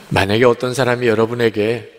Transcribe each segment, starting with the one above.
만약에 어떤 사람이 여러분에게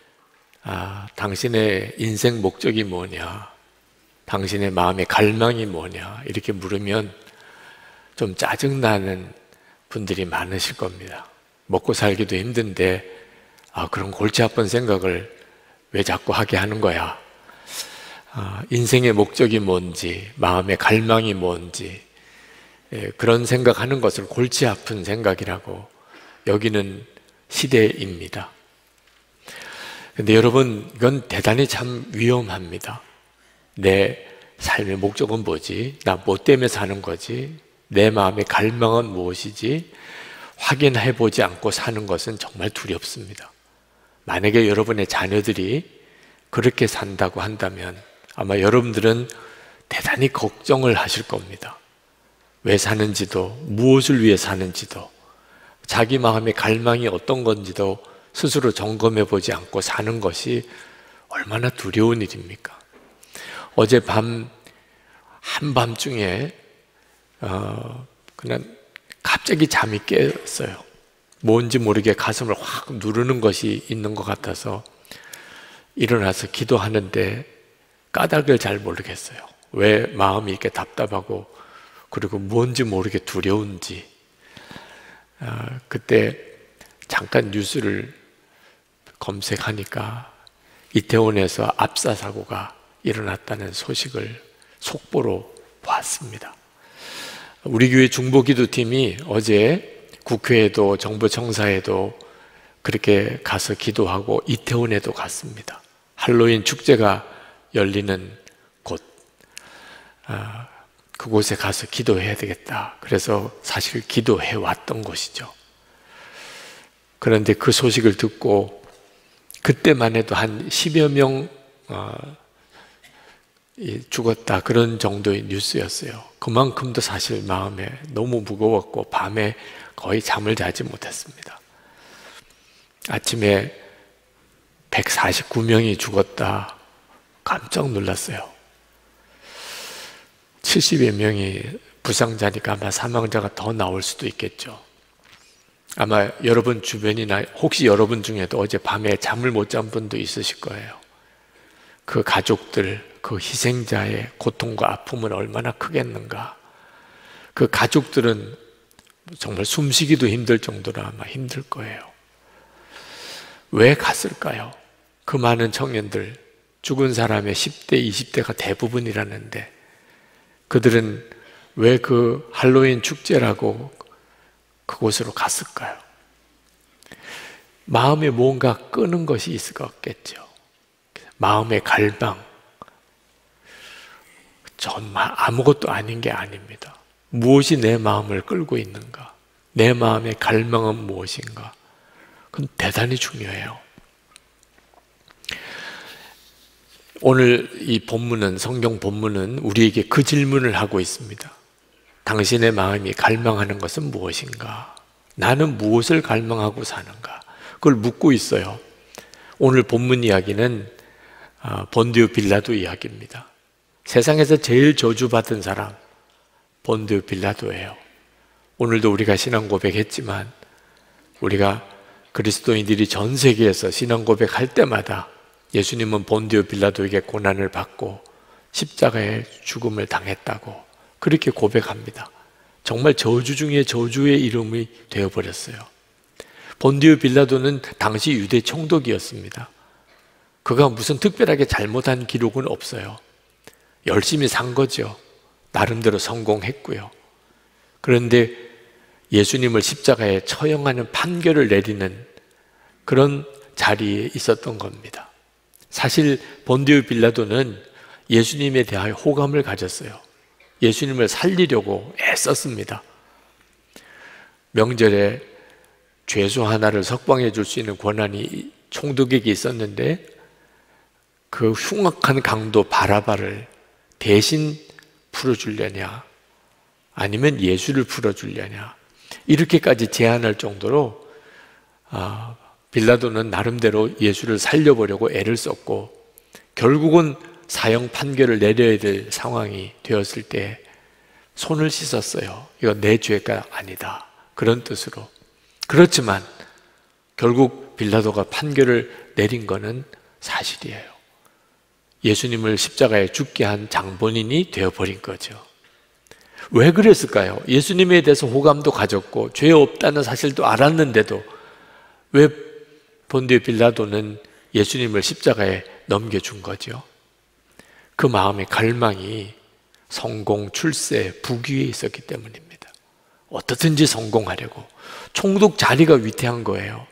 당신의 인생 목적이 뭐냐, 당신의 마음의 갈망이 뭐냐 이렇게 물으면 좀 짜증나는 분들이 많으실 겁니다. 먹고 살기도 힘든데 그런 골치 아픈 생각을 왜 자꾸 하게 하는 거야. 인생의 목적이 뭔지, 마음의 갈망이 뭔지, 그런 생각하는 것을 골치 아픈 생각이라고 여기는 시대입니다. 근데 여러분, 이건 대단히 참 위험합니다. 내 삶의 목적은 뭐지? 나 뭐 때문에 사는 거지? 내 마음의 갈망은 무엇이지? 확인해 보지 않고 사는 것은 정말 두렵습니다. 만약에 여러분의 자녀들이 그렇게 산다고 한다면 아마 여러분들은 대단히 걱정을 하실 겁니다. 왜 사는지도, 무엇을 위해 사는지도, 자기 마음의 갈망이 어떤 건지도 스스로 점검해 보지 않고 사는 것이 얼마나 두려운 일입니까? 어젯밤 한밤중에 그냥 갑자기 잠이 깼어요. 뭔지 모르게 가슴을 확 누르는 것이 있는 것 같아서 일어나서 기도하는데 까닭을 잘 모르겠어요. 왜 마음이 이렇게 답답하고 그리고 뭔지 모르게 두려운지. 그때 잠깐 뉴스를 검색하니까 이태원에서 압사 사고가 일어났다는 소식을 속보로 봤습니다. 우리 교회 중보기도팀이 어제 국회에도 정부청사에도 그렇게 가서 기도하고 이태원에도 갔습니다. 할로윈 축제가 열리는 곳, 그곳에 가서 기도해야 되겠다. 그래서 사실 기도해 왔던 곳이죠. 그런데 그 소식을 듣고 그때만 해도 한 10여 명 죽었다, 그런 정도의 뉴스였어요. 그만큼도 사실 마음에 너무 무거웠고 밤에 거의 잠을 자지 못했습니다. 아침에 149명이 죽었다, 깜짝 놀랐어요. 70여 명이 부상자니까 아마 사망자가 더 나올 수도 있겠죠. 아마 여러분 주변이나 혹시 여러분 중에도 어제 밤에 잠을 못 잔 분도 있으실 거예요. 그 가족들, 그 희생자의 고통과 아픔은 얼마나 크겠는가. 그 가족들은 정말 숨쉬기도 힘들 정도로 아마 힘들 거예요. 왜 갔을까요? 그 많은 청년들, 죽은 사람의 10대, 20대가 대부분이라는데 그들은 왜 그 할로윈 축제라고 그곳으로 갔을까요? 마음에 뭔가 끄는 것이 있을 것 같겠죠. 마음의 갈망. 정말 아무것도 아닌 게 아닙니다. 무엇이 내 마음을 끌고 있는가? 내 마음의 갈망은 무엇인가? 그건 대단히 중요해요. 오늘 이 본문은, 성경 본문은 우리에게 그 질문을 하고 있습니다. 당신의 마음이 갈망하는 것은 무엇인가? 나는 무엇을 갈망하고 사는가? 그걸 묻고 있어요. 오늘 본문 이야기는 본디오 빌라도 이야기입니다. 세상에서 제일 저주받은 사람, 본디오 빌라도예요. 오늘도 우리가 신앙 고백했지만 우리가 그리스도인들이 전 세계에서 신앙 고백할 때마다 예수님은 본디오 빌라도에게 고난을 받고 십자가의 죽음을 당했다고 그렇게 고백합니다. 정말 저주 중에 저주의 이름이 되어버렸어요. 본디오 빌라도는 당시 유대 총독이었습니다. 그가 무슨 특별하게 잘못한 기록은 없어요. 열심히 산 거죠. 나름대로 성공했고요. 그런데 예수님을 십자가에 처형하는 판결을 내리는 그런 자리에 있었던 겁니다. 사실 본디오 빌라도는 예수님에 대하여 호감을 가졌어요. 예수님을 살리려고 애썼습니다. 명절에 죄수 하나를 석방해 줄 수 있는 권한이 총독에게 있었는데 그 흉악한 강도 바라바를 대신 풀어주려냐 아니면 예수를 풀어주려냐 이렇게까지 제안할 정도로 빌라도는 나름대로 예수를 살려보려고 애를 썼고 결국은 사형 판결을 내려야 될 상황이 되었을 때 손을 씻었어요. 이건 내 죄가 아니다, 그런 뜻으로. 그렇지만 결국 빌라도가 판결을 내린 것은 사실이에요. 예수님을 십자가에 죽게 한 장본인이 되어버린 거죠. 왜 그랬을까요? 예수님에 대해서 호감도 가졌고 죄 없다는 사실도 알았는데도 왜 본디오 빌라도는 예수님을 십자가에 넘겨준 거죠? 그 마음의 갈망이 성공, 출세, 부귀에 있었기 때문입니다. 어떻든지 성공하려고. 총독 자리가 위태한 거예요.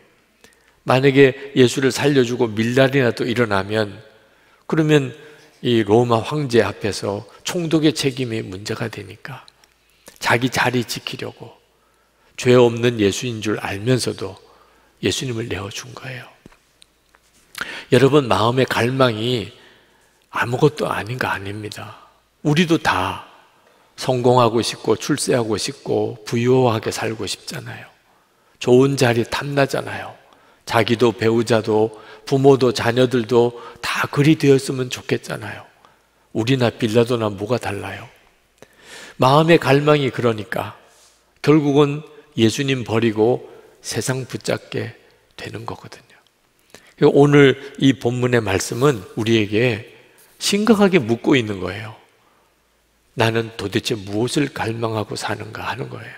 만약에 예수를 살려주고 밀란이라도 일어나면 그러면 이 로마 황제 앞에서 총독의 책임이 문제가 되니까 자기 자리 지키려고 죄 없는 예수인 줄 알면서도 예수님을 내어준 거예요. 여러분, 마음의 갈망이 아무것도 아닌 거 아닙니다. 우리도 다 성공하고 싶고 출세하고 싶고 부유하게 살고 싶잖아요. 좋은 자리 탐나잖아요. 자기도 배우자도 부모도 자녀들도 다 그리 되었으면 좋겠잖아요. 우리나 빌라도나 뭐가 달라요? 마음의 갈망이 그러니까 결국은 예수님 버리고 세상 붙잡게 되는 거거든요. 오늘 이 본문의 말씀은 우리에게 심각하게 묻고 있는 거예요. 나는 도대체 무엇을 갈망하고 사는가 하는 거예요.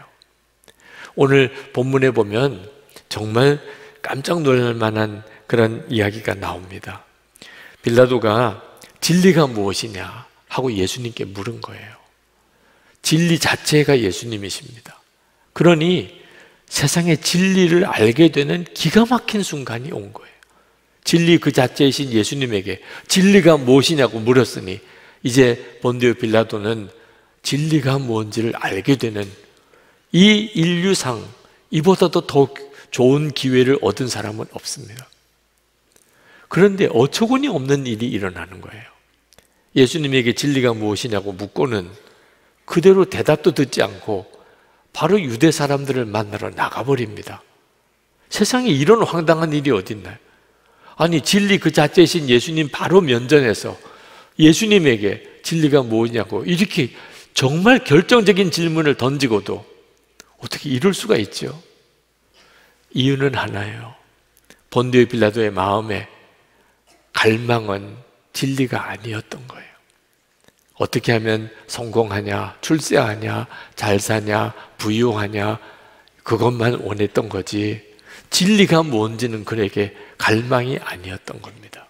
오늘 본문에 보면 정말 깜짝 놀랄 만한 그런 이야기가 나옵니다. 빌라도가 진리가 무엇이냐 하고 예수님께 물은 거예요. 진리 자체가 예수님이십니다. 그러니 세상의 진리를 알게 되는 기가 막힌 순간이 온 거예요. 진리 그 자체이신 예수님에게 진리가 무엇이냐고 물었으니 이제 본디오 빌라도는 진리가 뭔지를 알게 되는 이 인류상 이보다도 더 좋은 기회를 얻은 사람은 없습니다. 그런데 어처구니 없는 일이 일어나는 거예요. 예수님에게 진리가 무엇이냐고 묻고는 그대로 대답도 듣지 않고 바로 유대 사람들을 만나러 나가버립니다. 세상에 이런 황당한 일이 어딨나요? 아니, 진리 그 자체이신 예수님 바로 면전에서 예수님에게 진리가 뭐냐고 이렇게 정말 결정적인 질문을 던지고도 어떻게 이럴 수가 있죠? 이유는 하나예요. 본디오 빌라도의 마음에 갈망은 진리가 아니었던 거예요. 어떻게 하면 성공하냐, 출세하냐, 잘 사냐, 부유하냐, 그것만 원했던 거지 진리가 뭔지는 그에게 갈망이 아니었던 겁니다.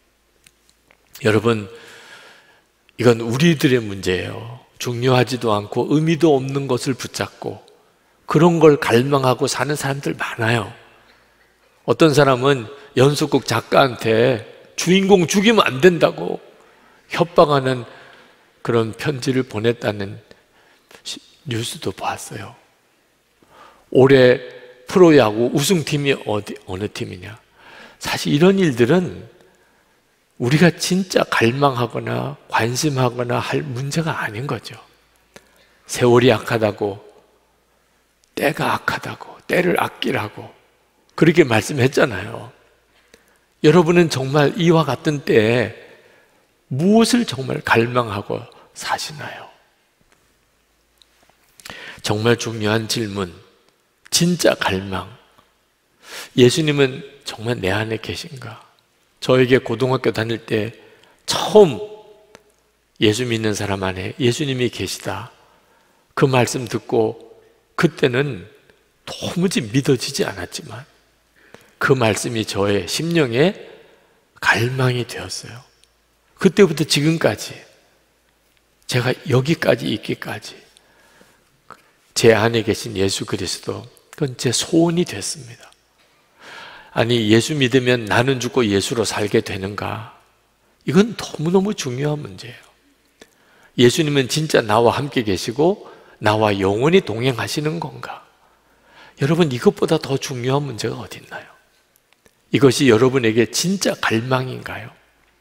여러분, 이건 우리들의 문제예요. 중요하지도 않고 의미도 없는 것을 붙잡고 그런 걸 갈망하고 사는 사람들 많아요. 어떤 사람은 연속극 작가한테 주인공 죽이면 안 된다고 협박하는 그런 편지를 보냈다는 뉴스도 봤어요. 올해 프로야구 우승팀이 어느 팀이냐. 사실 이런 일들은 우리가 진짜 갈망하거나 관심하거나 할 문제가 아닌 거죠. 세월이 악하다고, 때가 악하다고, 때를 아끼라고 그렇게 말씀했잖아요. 여러분은 정말 이와 같은 때에 무엇을 정말 갈망하고 사시나요? 정말 중요한 질문, 진짜 갈망. 예수님은 정말 내 안에 계신가? 저에게 고등학교 다닐 때 처음 예수 믿는 사람 안에 예수님이 계시다. 그 말씀 듣고 그때는 도무지 믿어지지 않았지만 그 말씀이 저의 심령에 갈망이 되었어요. 그때부터 지금까지 제가 여기까지 있기까지 제 안에 계신 예수 그리스도, 그건 제 소원이 됐습니다. 아니, 예수 믿으면 나는 죽고 예수로 살게 되는가? 이건 너무너무 중요한 문제예요. 예수님은 진짜 나와 함께 계시고 나와 영원히 동행하시는 건가? 여러분, 이것보다 더 중요한 문제가 어디 있나요? 이것이 여러분에게 진짜 갈망인가요?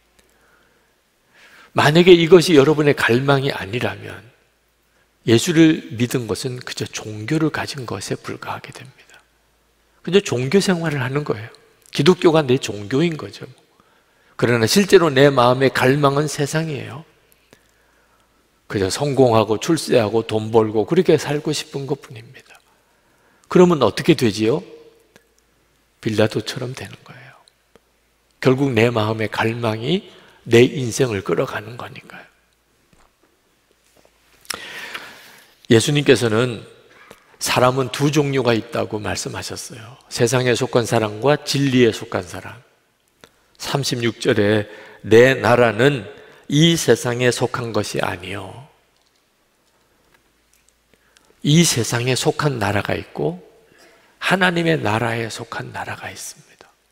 만약에 이것이 여러분의 갈망이 아니라면 예수를 믿은 것은 그저 종교를 가진 것에 불과하게 됩니다. 그저 종교 생활을 하는 거예요. 기독교가 내 종교인 거죠. 그러나 실제로 내 마음의 갈망은 세상이에요. 그저 성공하고 출세하고 돈 벌고 그렇게 살고 싶은 것뿐입니다. 그러면 어떻게 되지요? 빌라도처럼 되는 거예요. 결국 내 마음의 갈망이 내 인생을 끌어가는 거니까요. 예수님께서는 사람은 두 종류가 있다고 말씀하셨어요. 세상에 속한 사람과 진리에 속한 사람. 36절에 내 나라는 이 세상에 속한 것이 아니요. 이 세상에 속한 나라가 있고 하나님의 나라에 속한 나라가 있습니다.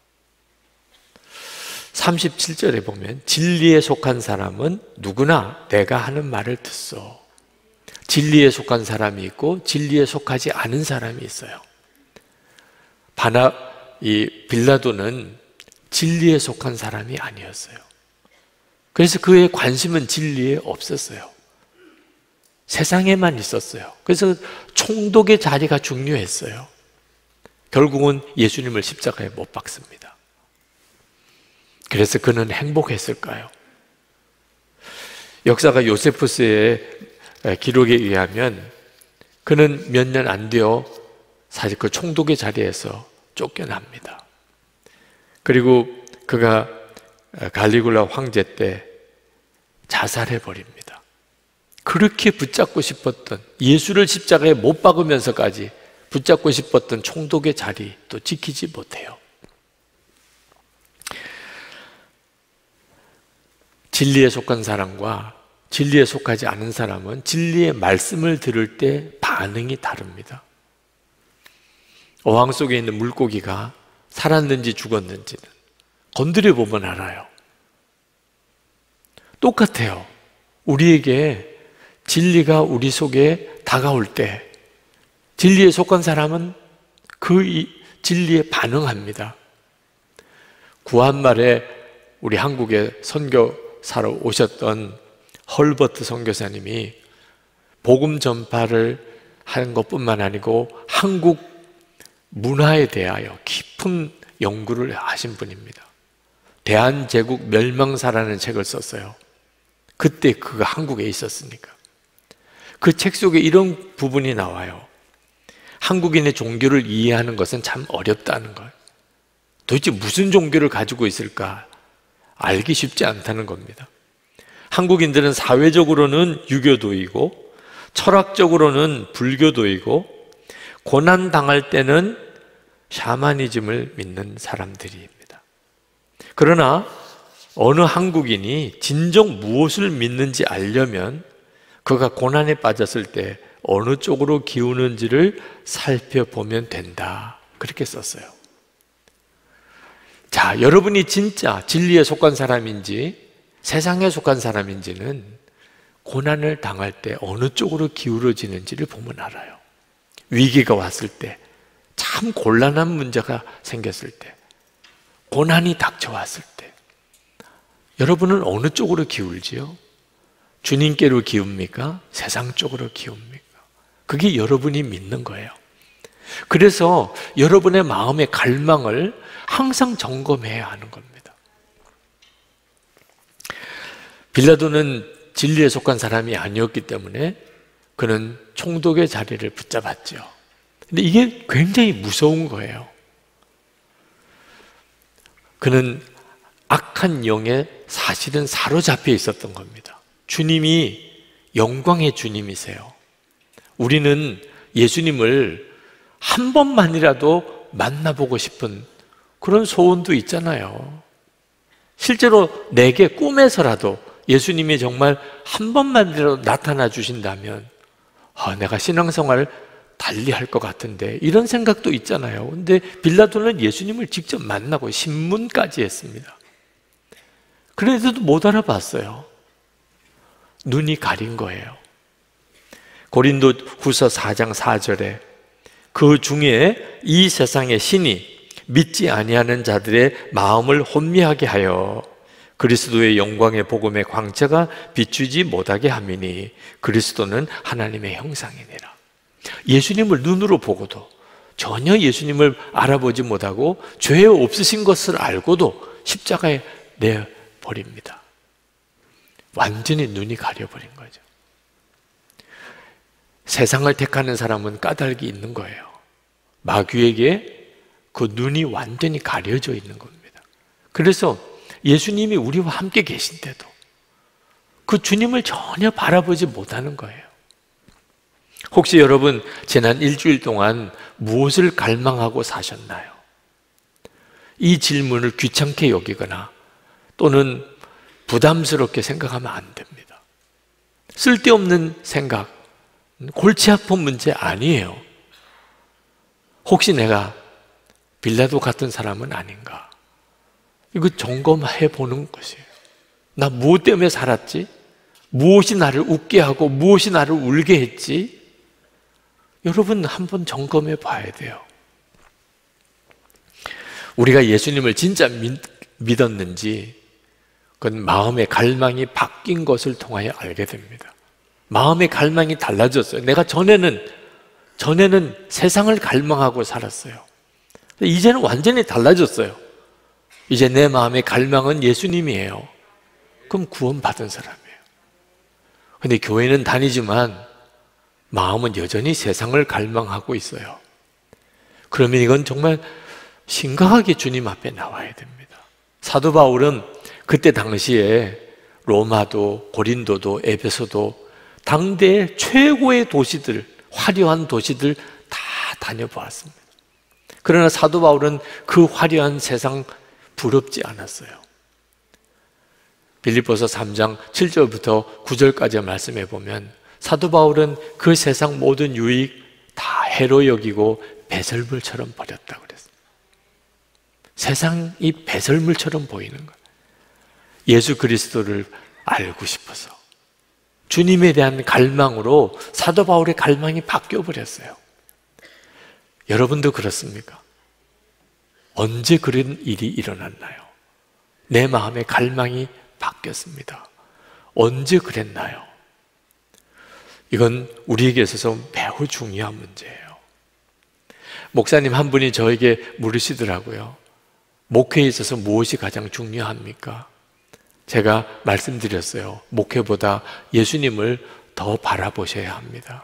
37절에 보면 진리에 속한 사람은 누구나 내가 하는 말을 듣소. 진리에 속한 사람이 있고 진리에 속하지 않은 사람이 있어요. 빌라도는 진리에 속한 사람이 아니었어요. 그래서 그의 관심은 진리에 없었어요. 세상에만 있었어요. 그래서 총독의 자리가 중요했어요. 결국은 예수님을 십자가에 못 박습니다. 그래서 그는 행복했을까요? 역사가 요세푸스의 기록에 의하면 그는 몇 년 안 되어 사실 그 총독의 자리에서 쫓겨납니다. 그리고 그가 갈리굴라 황제 때 자살해버립니다. 그렇게 붙잡고 싶었던, 예수를 십자가에 못 박으면서까지 붙잡고 싶었던 총독의 자리도 지키지 못해요. 진리에 속한 사람과 진리에 속하지 않은 사람은 진리의 말씀을 들을 때 반응이 다릅니다. 어항 속에 있는 물고기가 살았는지 죽었는지는 건드려 보면 알아요. 똑같아요. 우리에게 진리가 우리 속에 다가올 때 진리에 속한 사람은 그 진리에 반응합니다. 구한말에 우리 한국에 선교사로 오셨던 헐버트 선교사님이 복음 전파를 하는 것뿐만 아니고 한국 문화에 대하여 깊은 연구를 하신 분입니다. 대한제국 멸망사라는 책을 썼어요. 그때 그가 한국에 있었으니까. 그 책 속에 이런 부분이 나와요. 한국인의 종교를 이해하는 것은 참 어렵다는 거예요. 도대체 무슨 종교를 가지고 있을까 알기 쉽지 않다는 겁니다. 한국인들은 사회적으로는 유교도이고 철학적으로는 불교도이고 고난당할 때는 샤머니즘을 믿는 사람들입니다. 그러나 어느 한국인이 진정 무엇을 믿는지 알려면 그가 고난에 빠졌을 때 어느 쪽으로 기우는지를 살펴보면 된다. 그렇게 썼어요. 자, 여러분이 진짜 진리에 속한 사람인지 세상에 속한 사람인지는 고난을 당할 때 어느 쪽으로 기울어지는지를 보면 알아요. 위기가 왔을 때, 참 곤란한 문제가 생겼을 때, 고난이 닥쳐왔을 때 여러분은 어느 쪽으로 기울지요? 주님께로 기웁니까? 세상 쪽으로 기웁니까? 그게 여러분이 믿는 거예요. 그래서 여러분의 마음의 갈망을 항상 점검해야 하는 겁니다. 빌라도는 진리에 속한 사람이 아니었기 때문에 그는 총독의 자리를 붙잡았죠. 근데 이게 굉장히 무서운 거예요. 그는 악한 영에 사실은 사로잡혀 있었던 겁니다. 주님이 영광의 주님이세요. 우리는 예수님을 한 번만이라도 만나보고 싶은 그런 소원도 있잖아요. 실제로 내게 꿈에서라도 예수님이 정말 한 번만이라도 나타나 주신다면 내가 신앙생활 달리 할 것 같은데 이런 생각도 있잖아요. 근데 빌라도는 예수님을 직접 만나고 신문까지 했습니다. 그래도 못 알아봤어요. 눈이 가린 거예요. 고린도 후서 4장 4절에 그 중에 이 세상의 신이 믿지 아니하는 자들의 마음을 혼미하게 하여 그리스도의 영광의 복음의 광채가 비추지 못하게 함이니 그리스도는 하나님의 형상이니라. 예수님을 눈으로 보고도 전혀 예수님을 알아보지 못하고 죄 없으신 것을 알고도 십자가에 내버립니다. 완전히 눈이 가려버린 거죠. 세상을 택하는 사람은 까닭이 있는 거예요. 마귀에게 그 눈이 완전히 가려져 있는 겁니다. 그래서 예수님이 우리와 함께 계신데도 그 주님을 전혀 바라보지 못하는 거예요. 혹시 여러분 지난 일주일 동안 무엇을 갈망하고 사셨나요? 이 질문을 귀찮게 여기거나 또는 부담스럽게 생각하면 안 됩니다. 쓸데없는 생각, 골치 아픈 문제 아니에요. 혹시 내가 빌라도 같은 사람은 아닌가? 이거 점검해 보는 것이에요. 나 무엇 때문에 살았지? 무엇이 나를 웃게 하고 무엇이 나를 울게 했지? 여러분 한번 점검해 봐야 돼요. 우리가 예수님을 진짜 믿었는지 그건 마음의 갈망이 바뀐 것을 통하여 알게 됩니다. 마음의 갈망이 달라졌어요. 내가 전에는 세상을 갈망하고 살았어요. 이제는 완전히 달라졌어요. 이제 내 마음의 갈망은 예수님이에요. 그럼 구원받은 사람이에요. 근데 교회는 다니지만 마음은 여전히 세상을 갈망하고 있어요. 그러면 이건 정말 심각하게 주님 앞에 나와야 됩니다. 사도 바울은 그때 당시에 로마도 고린도도 에베소도 당대 최고의 도시들, 화려한 도시들 다 다녀보았습니다. 그러나 사도 바울은 그 화려한 세상 부럽지 않았어요. 빌립보서 3장 7절부터 9절까지 말씀해 보면 사도 바울은 그 세상 모든 유익 다 해로 여기고 배설물처럼 버렸다고 그랬어요. 세상이 배설물처럼 보이는 거예요. 예수 그리스도를 알고 싶어서 주님에 대한 갈망으로 사도 바울의 갈망이 바뀌어 버렸어요. 여러분도 그렇습니까? 언제 그런 일이 일어났나요? 내 마음의 갈망이 바뀌었습니다. 언제 그랬나요? 이건 우리에게 있어서 매우 중요한 문제예요. 목사님 한 분이 저에게 물으시더라고요. 목회에 있어서 무엇이 가장 중요합니까? 제가 말씀드렸어요. 목회보다 예수님을 더 바라보셔야 합니다.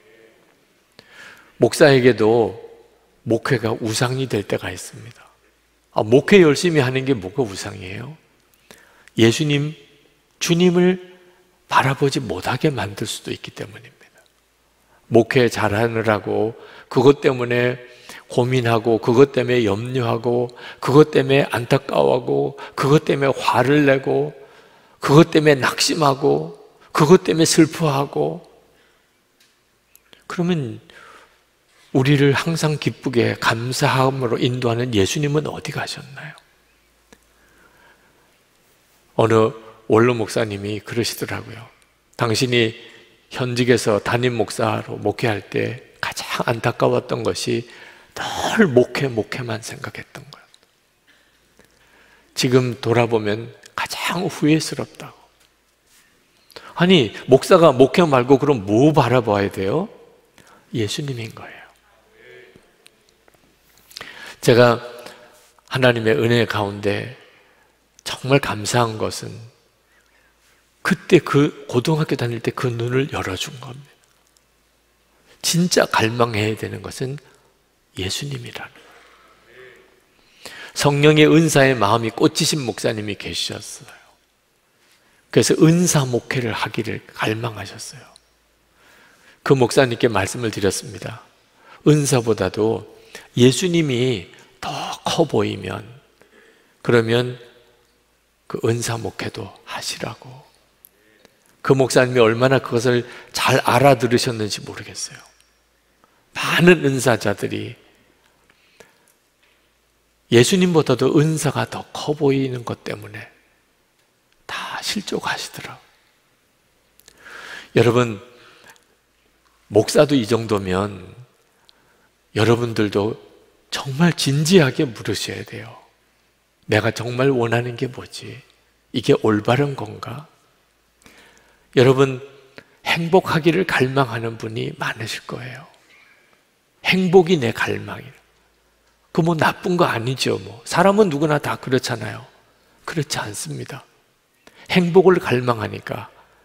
목사에게도 목회가 우상이 될 때가 있습니다. 목회 열심히 하는 게 뭐가 우상이에요? 예수님, 주님을 바라보지 못하게 만들 수도 있기 때문입니다. 목회 잘하느라고 그것 때문에 고민하고 그것 때문에 염려하고 그것 때문에 안타까워하고 그것 때문에 화를 내고 그것 때문에 낙심하고 그것 때문에 슬퍼하고 그러면 우리를 항상 기쁘게 감사함으로 인도하는 예수님은 어디 가셨나요? 어느 원로 목사님이 그러시더라고요. 당신이 현직에서 담임 목사로 목회할 때 가장 안타까웠던 것이 늘 목회만 생각했던 거예요. 지금 돌아보면 가장 후회스럽다고. 아니, 목사가 목회 말고 그럼 뭐 바라봐야 돼요? 예수님인 거예요. 제가 하나님의 은혜 가운데 정말 감사한 것은 그때 그 고등학교 다닐 때 그 눈을 열어준 겁니다. 진짜 갈망해야 되는 것은 예수님이라는 거예요. 성령의 은사에 마음이 꽂히신 목사님이 계셨어요. 그래서 은사 목회를 하기를 갈망하셨어요. 그 목사님께 말씀을 드렸습니다. 은사보다도 예수님이 더 커 보이면 그러면 그 은사 목회도 하시라고. 그 목사님이 얼마나 그것을 잘 알아들으셨는지 모르겠어요. 많은 은사자들이 예수님보다도 은사가 더 커 보이는 것 때문에 다 실족하시더라고요. 여러분, 목사도 이 정도면 여러분들도 정말 진지하게 물으셔야 돼요. 내가 정말 원하는 게 뭐지? 이게 올바른 건가? 여러분, 행복하기를 갈망하는 분이 많으실 거예요. 행복이 내 갈망이에요. 그 뭐 나쁜 거 아니죠. 뭐 사람은 누구나 다 그렇잖아요. 그렇지 않습니다. 행복을 갈망하니까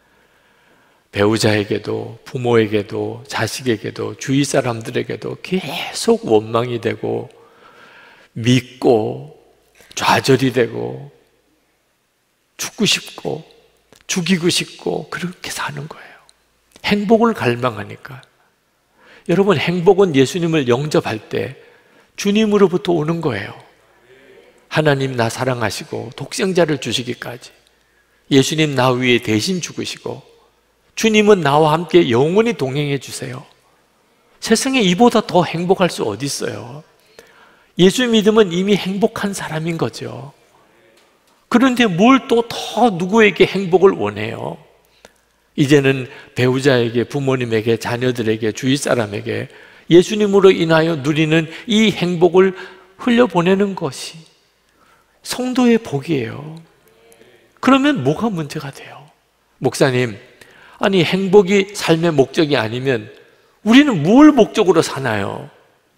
배우자에게도 부모에게도 자식에게도 주위 사람들에게도 계속 원망이 되고 믿고 좌절이 되고 죽고 싶고 죽이고 싶고 그렇게 사는 거예요. 행복을 갈망하니까. 여러분, 행복은 예수님을 영접할 때 주님으로부터 오는 거예요. 하나님 나 사랑하시고 독생자를 주시기까지 예수님 나 위에 대신 죽으시고 주님은 나와 함께 영원히 동행해 주세요. 세상에 이보다 더 행복할 수 어디 있어요? 예수 믿으면 이미 행복한 사람인 거죠. 그런데 뭘 또 더 누구에게 행복을 원해요? 이제는 배우자에게, 부모님에게, 자녀들에게, 주위 사람에게 예수님으로 인하여 누리는 이 행복을 흘려보내는 것이 성도의 복이에요. 그러면 뭐가 문제가 돼요? 목사님, 아니 행복이 삶의 목적이 아니면 우리는 뭘 목적으로 사나요?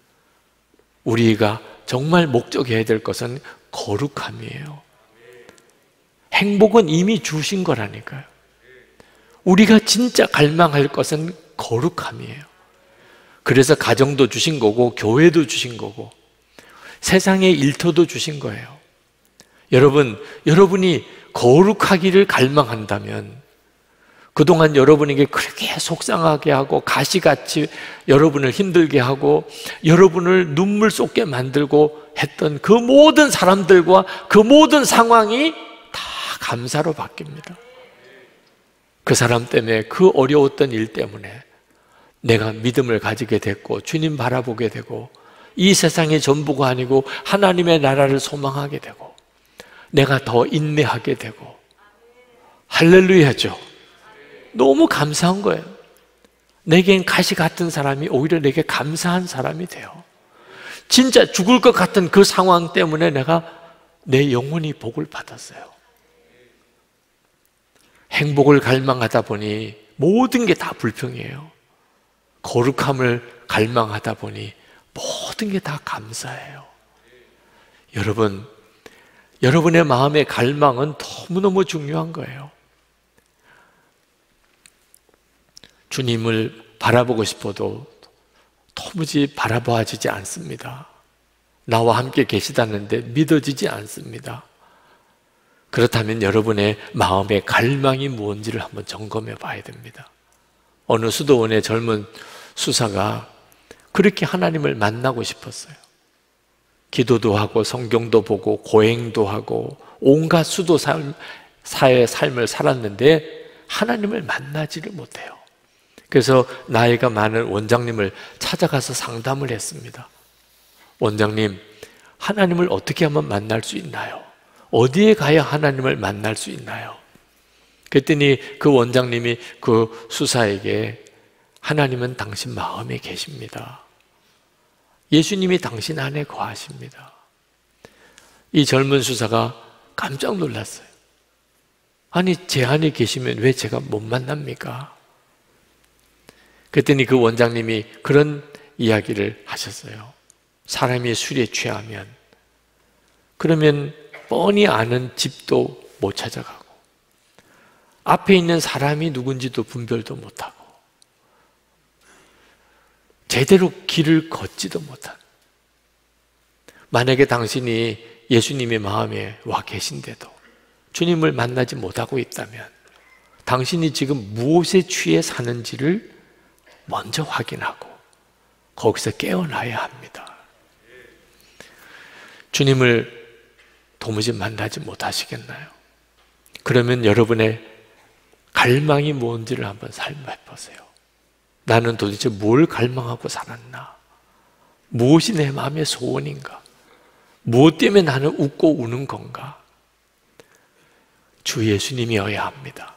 우리가 정말 목적해야 될 것은 거룩함이에요. 행복은 이미 주신 거라니까요. 우리가 진짜 갈망할 것은 거룩함이에요. 그래서 가정도 주신 거고 교회도 주신 거고 세상의 일터도 주신 거예요. 여러분이 거룩하기를 갈망한다면 그동안 여러분에게 그렇게 속상하게 하고 가시같이 여러분을 힘들게 하고 여러분을 눈물 쏟게 만들고 했던 그 모든 사람들과 그 모든 상황이 다 감사로 바뀝니다. 그 사람 때문에, 그 어려웠던 일 때문에 내가 믿음을 가지게 됐고 주님 바라보게 되고 이 세상의 전부가 아니고 하나님의 나라를 소망하게 되고 내가 더 인내하게 되고 할렐루야죠. 너무 감사한 거예요. 내겐 가시 같은 사람이 오히려 내게 감사한 사람이 돼요. 진짜 죽을 것 같은 그 상황 때문에 내가 내 영혼이 복을 받았어요. 행복을 갈망하다 보니 모든 게 다 불평이에요. 거룩함을 갈망하다 보니 모든 게 다 감사해요. 여러분의 마음의 갈망은 너무너무 중요한 거예요. 주님을 바라보고 싶어도 도무지 바라보아지지 않습니다. 나와 함께 계시다는데 믿어지지 않습니다. 그렇다면 여러분의 마음의 갈망이 무엇인지를 한번 점검해 봐야 됩니다. 어느 수도원의 젊은 수사가 그렇게 하나님을 만나고 싶었어요. 기도도 하고 성경도 보고 고행도 하고 온갖 수도사의 삶을 살았는데 하나님을 만나지를 못해요. 그래서 나이가 많은 원장님을 찾아가서 상담을 했습니다. 원장님, 하나님을 어떻게 하면 만날 수 있나요? 어디에 가야 하나님을 만날 수 있나요? 그랬더니 그 원장님이 그 수사에게 하나님은 당신 마음에 계십니다. 예수님이 당신 안에 거하십니다. 이 젊은 수사가 깜짝 놀랐어요. 아니, 제 안에 계시면 왜 제가 못 만납니까? 그랬더니 그 원장님이 그런 이야기를 하셨어요. 사람이 술에 취하면 그러면 뻔히 아는 집도 못 찾아가고 앞에 있는 사람이 누군지도 분별도 못하고 제대로 길을 걷지도 못한, 만약에 당신이 예수님의 마음에 와 계신데도 주님을 만나지 못하고 있다면 당신이 지금 무엇에 취해 사는지를 먼저 확인하고 거기서 깨어나야 합니다. 주님을 도무지 만나지 못하시겠나요? 그러면 여러분의 갈망이 뭔지를 한번 삶해 보세요. 나는 도대체 뭘 갈망하고 살았나? 무엇이 내 마음의 소원인가? 무엇 때문에 나는 웃고 우는 건가? 주 예수님이어야 합니다.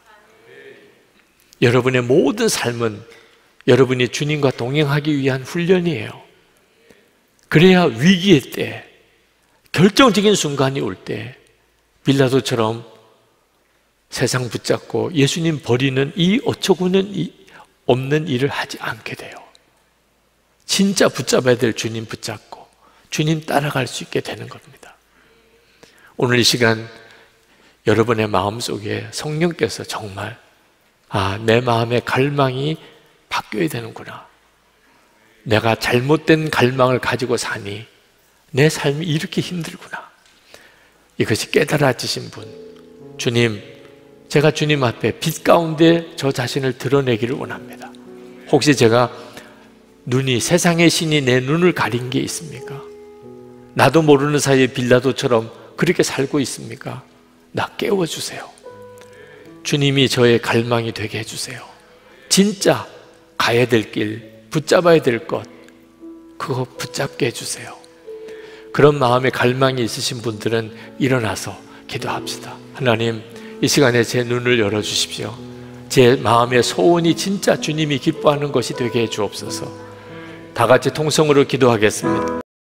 여러분의 모든 삶은 여러분이 주님과 동행하기 위한 훈련이에요. 그래야 위기의 때, 결정적인 순간이 올 때 빌라도처럼 세상 붙잡고 예수님 버리는 이 어처구니 없는 일을 하지 않게 돼요. 진짜 붙잡아야 될 주님 붙잡고 주님 따라갈 수 있게 되는 겁니다. 오늘 이 시간 여러분의 마음속에 성령께서 정말 내 마음의 갈망이 바뀌어야 되는구나. 내가 잘못된 갈망을 가지고 사니 내 삶이 이렇게 힘들구나. 이것이 깨달아지신 분, 주님, 제가 주님 앞에 빛 가운데 저 자신을 드러내기를 원합니다. 혹시 제가 눈이, 세상의 신이 내 눈을 가린 게 있습니까? 나도 모르는 사이에 빌라도처럼 그렇게 살고 있습니까? 나 깨워주세요. 주님이 저의 갈망이 되게 해주세요. 진짜 가야 될 길, 붙잡아야 될 것, 그거 붙잡게 해주세요. 그런 마음에 갈망이 있으신 분들은 일어나서 기도합시다. 하나님, 이 시간에 제 눈을 열어주십시오. 제 마음의 소원이 진짜 주님이 기뻐하는 것이 되게 해 주옵소서. 다 같이 통성으로 기도하겠습니다.